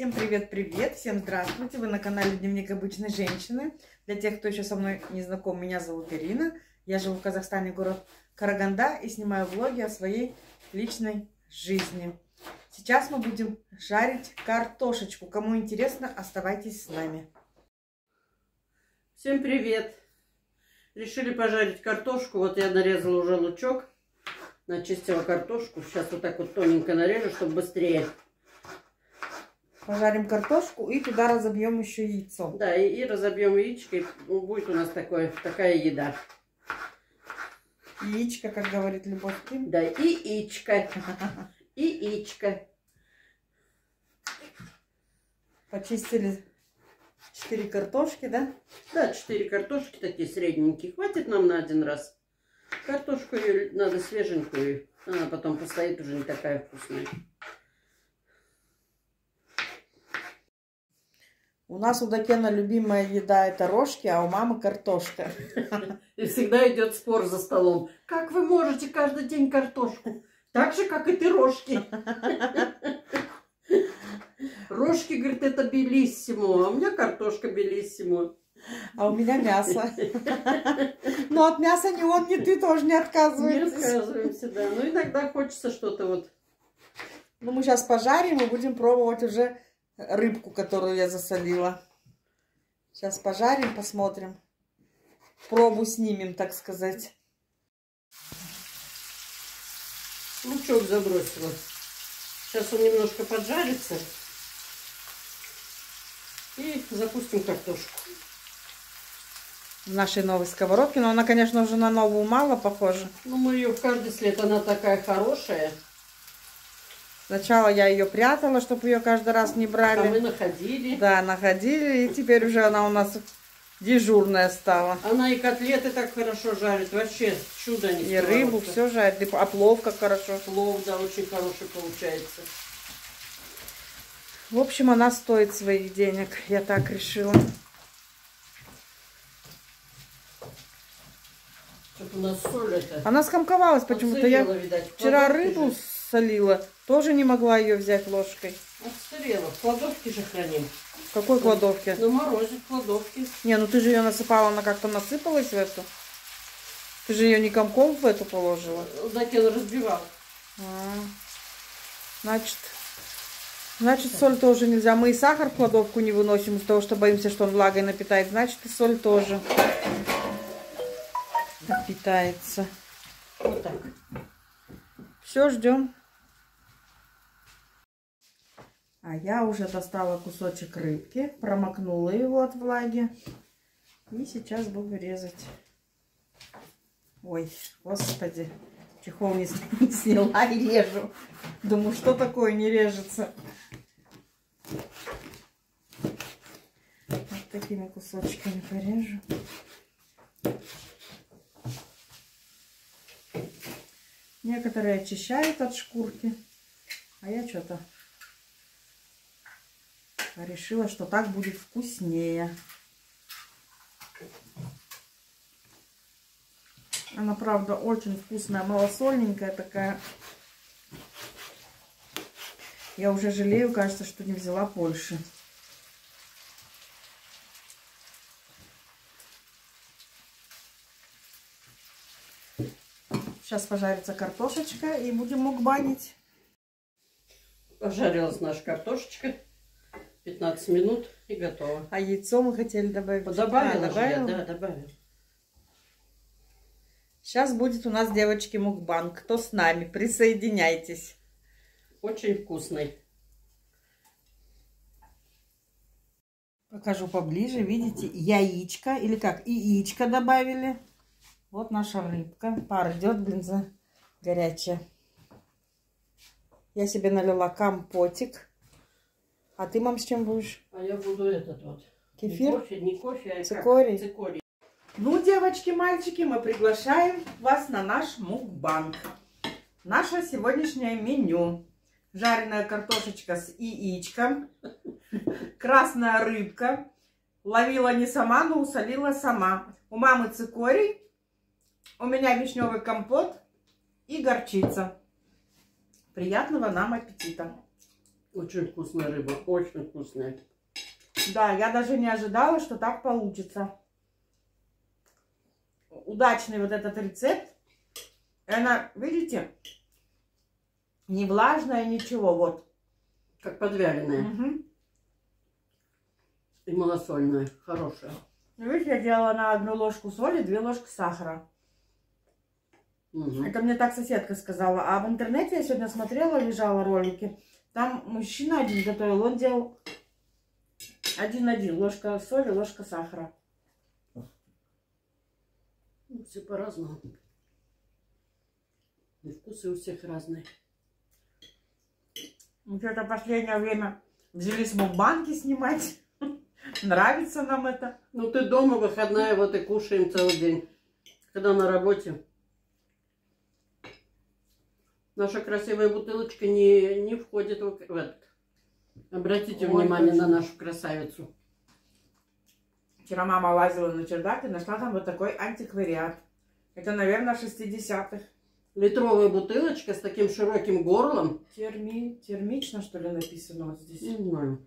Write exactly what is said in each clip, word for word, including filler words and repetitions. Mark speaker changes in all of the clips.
Speaker 1: Всем привет-привет, всем здравствуйте, вы на канале Дневник обычной женщины. Для тех, кто еще со мной не знаком, меня зовут Ирина. Я живу в Казахстане, город Караганда, и снимаю влоги о своей личной жизни. Сейчас мы будем жарить картошечку. Кому интересно, оставайтесь с нами.
Speaker 2: Всем привет! Решили пожарить картошку. Вот я нарезала уже лучок, начистила картошку. Сейчас вот так вот тоненько нарежу, чтобы быстрее.
Speaker 1: Пожарим картошку и туда разобьем еще яйцо.
Speaker 2: Да, и, и разобьем яичко, и будет у нас такое, такая еда.
Speaker 1: Яичко, как говорит Любовь Ким.
Speaker 2: Да, и яичко. И яичко.
Speaker 1: Почистили четыре картошки, да?
Speaker 2: Да, четыре картошки такие средненькие. Хватит нам на один раз. Картошку ее надо свеженькую. Она потом постоит, уже не такая вкусная.
Speaker 1: У нас у Дакена любимая еда это рожки, а у мамы картошка.
Speaker 2: И всегда идет спор за столом. Как вы можете каждый день картошку? Так же, как и ты рожки. Рожки, говорит, это белиссимо, а у меня картошка белиссимо.
Speaker 1: А у меня мясо. Но от мяса ни он, ни ты тоже не отказываетесь.
Speaker 2: Не отказываемся, да. Но иногда хочется что-то вот.
Speaker 1: Ну, мы сейчас пожарим и будем пробовать уже рыбку, которую я засолила. Сейчас пожарим, посмотрим. Пробу снимем, так сказать.
Speaker 2: Лучок забросила. Сейчас он немножко поджарится. И запустим картошку.
Speaker 1: В нашей новой сковородке. Но она, конечно, уже на новую мало похожа.
Speaker 2: Ну, мы ее в каждый след. Она такая хорошая.
Speaker 1: Сначала я ее прятала, чтобы ее каждый раз не брали.
Speaker 2: А мы находили.
Speaker 1: Да, находили. И теперь уже она у нас дежурная стала.
Speaker 2: Она и котлеты так хорошо жарит. Вообще чудо не.
Speaker 1: И рыбу все жарит. А плов как хорошо.
Speaker 2: Плов, да, очень хороший получается.
Speaker 1: В общем, она стоит своих денег. Я так решила.
Speaker 2: Что-то у нас соль это.
Speaker 1: Она скомковалась почему-то. Я
Speaker 2: видать,
Speaker 1: вчера рыбу солила. Тоже не могла ее взять ложкой.
Speaker 2: Отсырела. В кладовке же храним.
Speaker 1: В какой кладовке?
Speaker 2: На морозе в кладовке.
Speaker 1: Не, ну ты же ее насыпала, она как-то насыпалась в эту. Ты же ее не комком в эту положила.
Speaker 2: Закен разбивал.
Speaker 1: А, значит, значит, соль тоже нельзя. Мы и сахар в кладовку не выносим из-за того, что боимся, что он влагой напитает. Значит, и соль тоже напитается.
Speaker 2: Вот так.
Speaker 1: Все, ждем. А я уже достала кусочек рыбки, промокнула его от влаги. И сейчас буду резать. Ой, господи, чехол не сняла и режу. Думаю, что такое не режется. Вот такими кусочками порежу. Некоторые очищают от шкурки, а я что-то решила, что так будет вкуснее. Она, правда, очень вкусная, малосольненькая такая. Я уже жалею, кажется, что не взяла больше. Сейчас пожарится картошечка и будем мукбанить.
Speaker 2: Пожарилась наша картошечка. пятнадцать минут и готово.
Speaker 1: А яйцо мы хотели добавить.
Speaker 2: Добавила,
Speaker 1: а, добавила?
Speaker 2: Я, да, добавила.
Speaker 1: Сейчас будет у нас, девочки, мукбанг. Кто с нами? Присоединяйтесь.
Speaker 2: Очень вкусный.
Speaker 1: Покажу поближе. Видите, яичко, или как, яичко добавили. Вот наша рыбка. Пар идет, блин, за горячая. Я себе налила компотик. А ты, мам, с чем будешь?
Speaker 2: А я буду этот вот.
Speaker 1: Кефир?
Speaker 2: Не кофе, не кофе, а
Speaker 1: цикорий.
Speaker 2: Как? Цикорий.
Speaker 1: Ну, девочки, мальчики, мы приглашаем вас на наш мукбанг. Наше сегодняшнее меню. Жареная картошечка с яичком. Красная рыбка. Ловила не сама, но усолила сама. У мамы цикорий. У меня вишневый компот и горчица. Приятного нам аппетита!
Speaker 2: Очень вкусная рыба, очень вкусная.
Speaker 1: Да, я даже не ожидала, что так получится. Удачный вот этот рецепт. И она, видите, не влажная, ничего, вот.
Speaker 2: Как подвяленная.
Speaker 1: Угу.
Speaker 2: И малосольная, хорошая.
Speaker 1: Видите, я делала на одну ложку соли, две ложки сахара.
Speaker 2: Угу.
Speaker 1: Это мне так соседка сказала. А в интернете я сегодня смотрела, лежала ролики. Там мужчина один готовил, он делал один-один. Ложка соли, ложка сахара.
Speaker 2: Ну, все по-разному. И вкусы у всех разные.
Speaker 1: Мы что-то последнее время взялись мукбанки снимать. Нравится нам это.
Speaker 2: Ну ты дома, выходная, вот и кушаем целый день. Когда на работе. Наша красивая бутылочка не, не входит в, в этот. Обратите
Speaker 1: Ой,
Speaker 2: внимание
Speaker 1: точно.
Speaker 2: на нашу красавицу.
Speaker 1: Вчера мама лазила на чердак и нашла там вот такой антиквариат. Это, наверное, шестидесятых.
Speaker 2: Литровая бутылочка с таким широким горлом.
Speaker 1: Терми... Термично, что ли, написано вот здесь.
Speaker 2: Не знаю.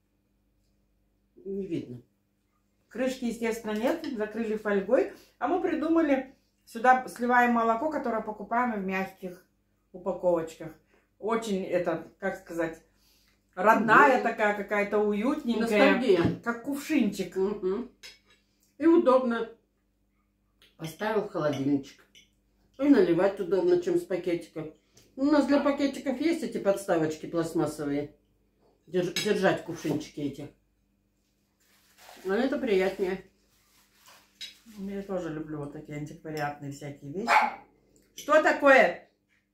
Speaker 2: Не видно.
Speaker 1: Крышки, естественно, нет. Закрыли фольгой. А мы придумали, сюда сливаем молоко, которое покупаем в мягких упаковочках. Очень это, как сказать, родная такая какая-то, уютненькая.
Speaker 2: Ностальгия.
Speaker 1: Как кувшинчик.
Speaker 2: Угу. И удобно. Поставил в холодильничек. И наливать удобно, чем с пакетиков. У нас для пакетиков есть эти подставочки пластмассовые. Держ, держать кувшинчики эти. Но это приятнее.
Speaker 1: Я тоже люблю вот такие антиквариатные всякие вещи. Что такое?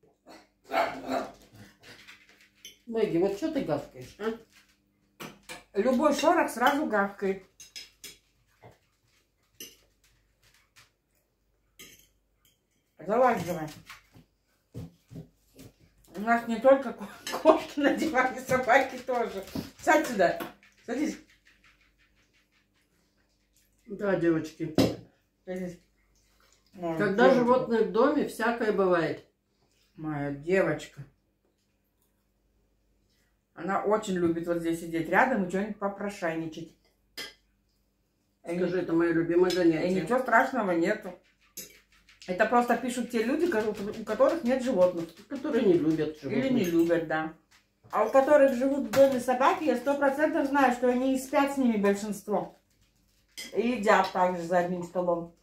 Speaker 2: Мэгги, вот что ты гавкаешь, а?
Speaker 1: Любой шорох сразу гавкает. Залазь давай. У нас не только кошки на диване, собаки тоже. Сядь сюда. Садись.
Speaker 2: Да, девочки.
Speaker 1: Садись. Моя
Speaker 2: Когда
Speaker 1: девочка.
Speaker 2: животные в доме, всякое бывает.
Speaker 1: Моя девочка. Она очень любит вот здесь сидеть рядом и что-нибудь попрошайничать.
Speaker 2: Скажи, это мое любимое занятие.
Speaker 1: И ничего страшного нету. Это просто пишут те люди, у которых нет животных.
Speaker 2: Которые не любят животных.
Speaker 1: Или не любят, да. А у которых живут в доме собаки, я сто процентов знаю, что они и спят с ними большинство. И едят также за одним столом.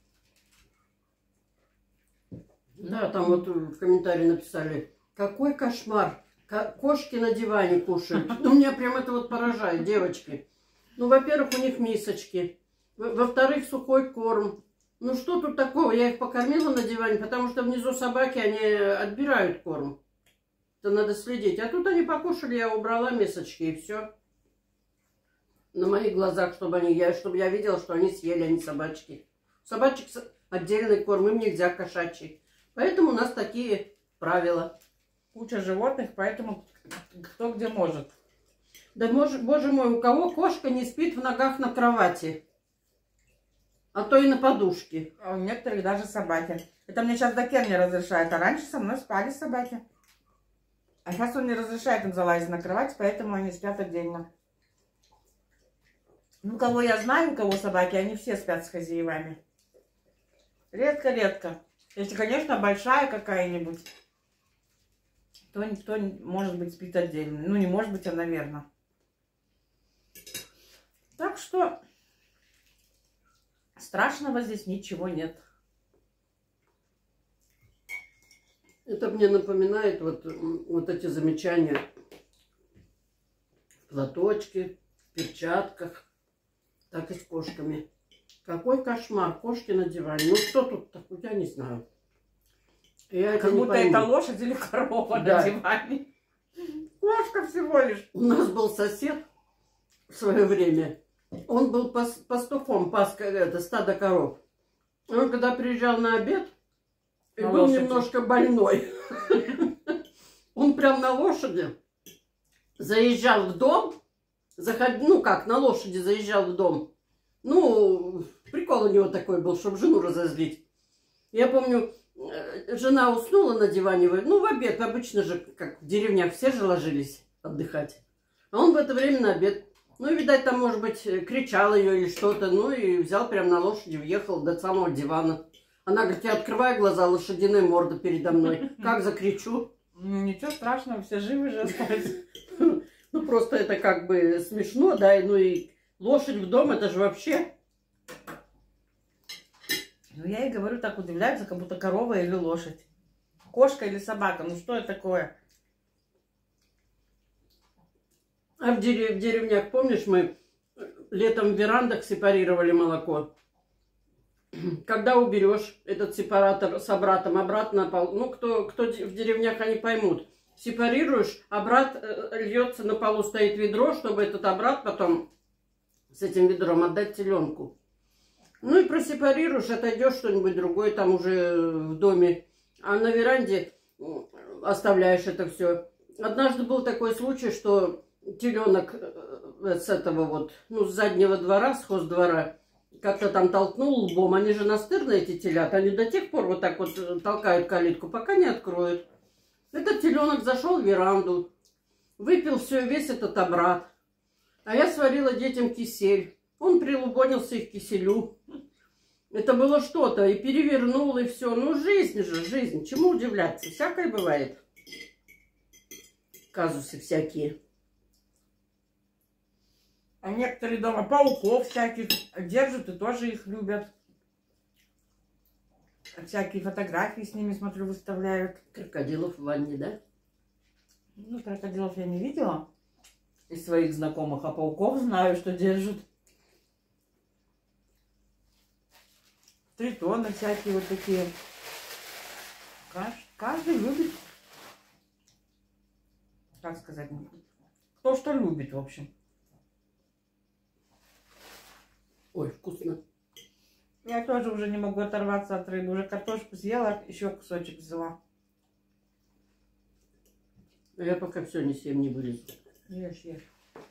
Speaker 2: Да, там вот в комментарии написали, какой кошмар, кошки на диване кушают. Ну, меня прям это вот поражает, девочки. Ну, во-первых, у них мисочки. Во-вторых, сухой корм. Ну, что тут такого? Я их покормила на диване, потому что внизу собаки, они отбирают корм. Это надо следить. А тут они покушали, я убрала мисочки и все. На моих глазах, чтобы они, я, чтобы я видела, что они съели, а не собачки. Собачек отдельный корм, им нельзя кошачий. Поэтому у нас такие правила.
Speaker 1: Куча животных, поэтому кто где может.
Speaker 2: Да, боже, боже мой, у кого кошка не спит в ногах на кровати? А то и на подушке.
Speaker 1: А у некоторых даже собаки. Это мне сейчас Дакен не разрешает. А раньше со мной спали собаки. А сейчас он не разрешает им залазить на кровать, поэтому они спят отдельно. Ну, кого я знаю, у кого собаки, они все спят с хозяевами. Редко-редко. Если, конечно, большая какая-нибудь, то никто, может быть, спит отдельно. Ну, не может быть, а, наверное. Так что страшного здесь ничего нет.
Speaker 2: Это мне напоминает вот, вот эти замечания. В платочке, в перчатках. Так и с кошками. Какой кошмар, кошки на диване. Ну что тут такое, я не знаю. Я
Speaker 1: Как будто это лошадь или корова
Speaker 2: да.
Speaker 1: на диване. Кошка всего лишь.
Speaker 2: У нас был сосед в свое время. Он был пас, пастухом, пас это, стадо коров. Он когда приезжал на обед, и
Speaker 1: на
Speaker 2: был
Speaker 1: лошади.
Speaker 2: немножко больной. Он прям на лошади заезжал в дом. Заход... Ну как, на лошади заезжал в дом. Ну, прикол у него такой был, чтобы жену разозлить. Я помню, жена уснула на диване. Ну, в обед, обычно же, как в деревнях, все же ложились. отдыхать. А он в это время на обед. Ну, видать, там, может быть, кричал ее или что-то. Ну, и взял прям на лошади, въехал до самого дивана. Она говорит, я открываю глаза, лошадиная морда передо мной. Как закричу?
Speaker 1: Ну, ничего страшного, все живы же остались.
Speaker 2: Ну, просто это как бы смешно, да, ну и лошадь в дом, это же вообще...
Speaker 1: Ну, я и говорю, так удивляются, как будто корова или лошадь. Кошка или собака, ну что это такое?
Speaker 2: А в, дерев... в деревнях, помнишь, мы летом в верандах сепарировали молоко? Когда уберешь этот сепаратор с обратом обратно на пол, ну, кто, кто в деревнях, они поймут. Сепарируешь, обрат льется, на полу стоит ведро, чтобы этот обрат потом с этим ведром отдать теленку. Ну и просепарируешь, отойдешь что-нибудь другое там уже в доме. А на веранде оставляешь это все. Однажды был такой случай, что теленок с этого вот, ну, с заднего двора, с хоздвора, как-то там толкнул лбом. Они же настырные, эти телята. Они до тех пор вот так вот толкают калитку, пока не откроют. Этот теленок зашел в веранду, выпил все, весь этот обрат. А я сварила детям кисель. Он прилубонился и к киселю. Это было что-то. И перевернул, и все. Ну, жизнь же, жизнь. Чему удивляться? Всякое бывает. Казусы всякие.
Speaker 1: А некоторые дома пауков всяких держат и тоже их любят. Всякие фотографии с ними, смотрю, выставляют.
Speaker 2: Крокодилов в ванне, да?
Speaker 1: Ну, крокодилов я не видела из своих знакомых, а пауков знаю, что держат. Тритоны всякие вот такие. Каждый любит. Как сказать? Кто что любит, в общем.
Speaker 2: Ой, вкусно.
Speaker 1: Я тоже уже не могу оторваться от рыбы. Уже картошку съела, еще кусочек взяла.
Speaker 2: Я пока все не съем, не вылезу.
Speaker 1: Ешь, ешь.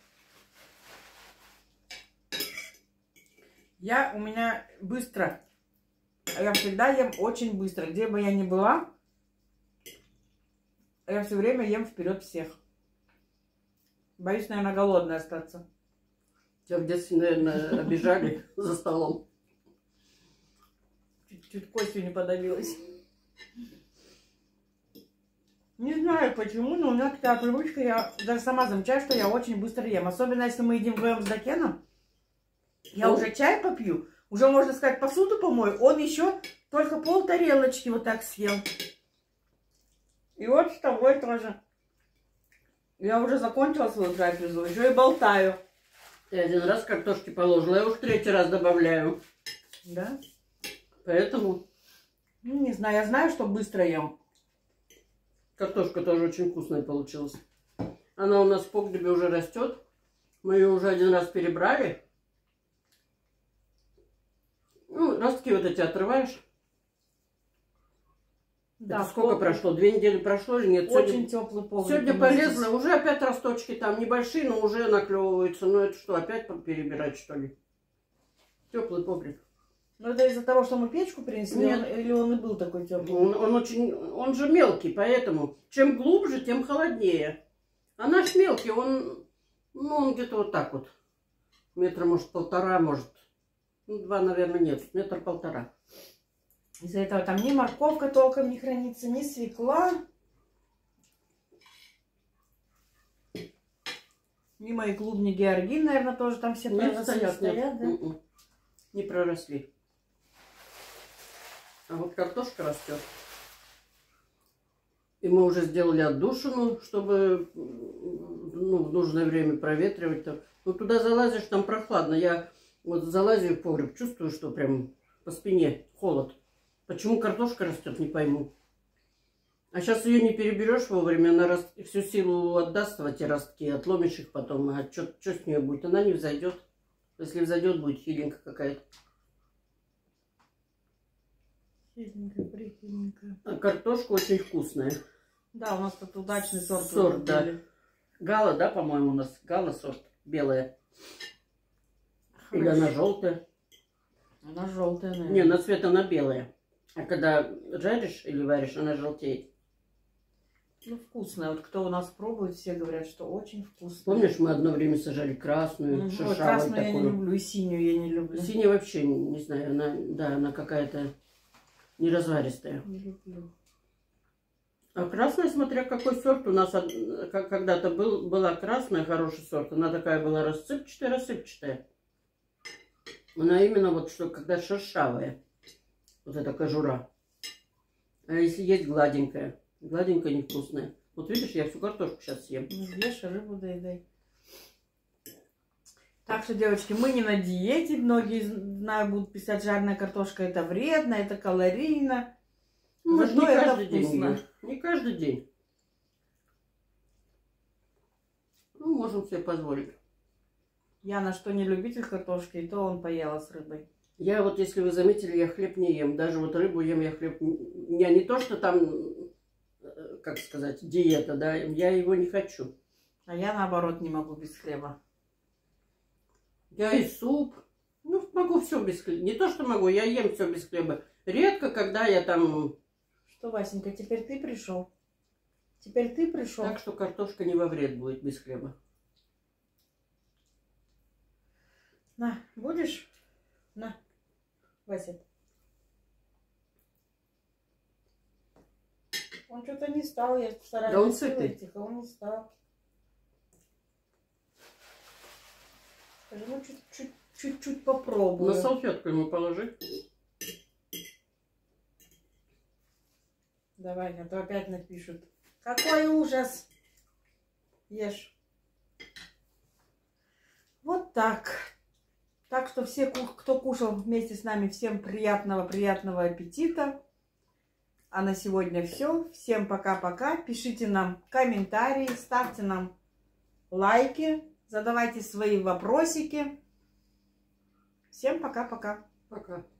Speaker 1: Я у меня быстро. Я всегда ем очень быстро. Где бы я ни была, я все время ем вперед всех. Боюсь, наверное, голодной остаться.
Speaker 2: Тебя в детстве, наверное, обижали за столом.
Speaker 1: Чуть костью не подавилась. Не знаю почему, но у меня такая привычка. Я даже сама замечаю, что я очень быстро ем. Особенно, если мы едим вдвоем с Дакеном. Я уже чай попью. Уже, можно сказать, посуду помою. Он еще только пол тарелочки вот так съел. И вот с тобой тоже. Я уже закончила свою трапезу. Еще и болтаю.
Speaker 2: Я один раз картошки положила, я уж третий раз добавляю.
Speaker 1: Да?
Speaker 2: Поэтому...
Speaker 1: Ну, не знаю. Я знаю, что быстро ем.
Speaker 2: Картошка тоже очень вкусная получилась. Она у нас в погребе уже растет. Мы ее уже один раз перебрали. Ну, ростки вот эти отрываешь. Да, это сколько погреб... прошло? Две недели прошло или нет?
Speaker 1: Очень
Speaker 2: сегодня...
Speaker 1: теплый погреб.
Speaker 2: Сегодня полезла. Уже опять росточки там небольшие, но уже наклевываются. Ну это что, опять перебирать, что ли? Теплый погреб.
Speaker 1: Ну это из-за того, что мы печку принесли? Нет. Он, или он и был такой теплый?
Speaker 2: Он, он очень, он же мелкий, поэтому чем глубже, тем холоднее. А наш мелкий, он, ну он где-то вот так вот. Метра, может, полтора, может. Ну, два, наверное, нет. Метр полтора.
Speaker 1: Из-за этого там ни морковка толком не хранится, ни свекла. Ни мои клубни георгин, наверное, тоже там все
Speaker 2: проросли, стоят,
Speaker 1: стоят, да?
Speaker 2: Не проросли. А вот картошка растет. И мы уже сделали отдушину, чтобы ну, в нужное время проветривать. Ну, туда залазишь, там прохладно. Я вот залазю в погреб, чувствую, что прям по спине холод. Почему картошка растет, не пойму. А сейчас ее не переберешь вовремя, она раст... всю силу отдаст в эти ростки, отломишь их потом. А что с нее будет? Она не взойдет. Если взойдет, будет хиленькая какая-то.
Speaker 1: Хиленькая, прихиленькая.
Speaker 2: А картошка очень вкусная.
Speaker 1: Да, у нас тут удачный сорт.
Speaker 2: Сорт, да. Гала, да, по-моему, у нас. Гала сорт. Белая. Хорошо. Или она желтая?
Speaker 1: Она желтая, наверное.
Speaker 2: Не, на цвет она белая. А когда жаришь или варишь, она желтеет.
Speaker 1: Ну, вкусная. Вот кто у нас пробует, все говорят, что очень вкусно.
Speaker 2: Помнишь, мы одно время сажали красную,
Speaker 1: Ой,
Speaker 2: шершавую
Speaker 1: красную
Speaker 2: такую.
Speaker 1: я не люблю, и синюю я не люблю.
Speaker 2: Синяя вообще, не, не знаю, она, да, она какая-то неразваристая.
Speaker 1: Не люблю.
Speaker 2: А красная, смотря какой сорт, у нас од- как- когда-то был, была красная, хороший сорт. Она такая была рассыпчатая-рассыпчатая. Она именно вот что, когда шершавая. Вот эта кожура. А если есть гладенькая? Гладенькая невкусная. Вот видишь, я всю картошку сейчас съем.
Speaker 1: Ну, ешь, рыбу доедай. Так что, девочки, мы не на диете. Многие, знаю, будут писать, жареная картошка это вредно, это калорийно.
Speaker 2: Ну, мы же не
Speaker 1: Зато это
Speaker 2: каждый день
Speaker 1: вкусно.
Speaker 2: едим. Не каждый день. Ну, можем себе позволить.
Speaker 1: Я на что не любитель картошки, и то он поела с рыбой.
Speaker 2: Я вот, если вы заметили, я хлеб не ем. Даже вот рыбу ем, я хлеб... Я не то, что там, э, как сказать, диета, да, я его не хочу.
Speaker 1: А я, наоборот, не могу без хлеба.
Speaker 2: Я и суп. Ну, могу все без хлеба. Не то, что могу, я ем все без хлеба. Редко, когда я там...
Speaker 1: Что, Васенька, теперь ты пришел? Теперь ты пришел?
Speaker 2: Так что картошка не во вред будет без хлеба.
Speaker 1: На, будешь? На, Вася. Он что-то не стал, я стараюсь.
Speaker 2: Да он сытый.
Speaker 1: Тихо, он не стал. Скажи, ну чуть-чуть, чуть-чуть попробую.
Speaker 2: На салфетку ему положи.
Speaker 1: Давай, а то опять напишут. Какой ужас! Ешь. Вот так. Так что все, кто кушал вместе с нами, всем приятного, приятного аппетита. А на сегодня все. Всем пока-пока. Пишите нам комментарии, ставьте нам лайки, задавайте свои вопросики. Всем пока-пока.
Speaker 2: Пока.